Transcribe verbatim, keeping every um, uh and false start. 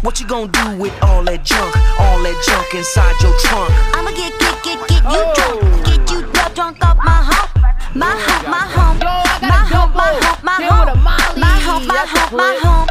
What you gonna do with all that junk, all that junk inside your trunk? I'ma get, get, get, get you Oh. drunk, get you drunk, drunk off my hump, my hump, my hump, Yo, I got my a hump, my double. hump, my Hit with a hump, Molly. my hump, my That's the hump, my clip. hump.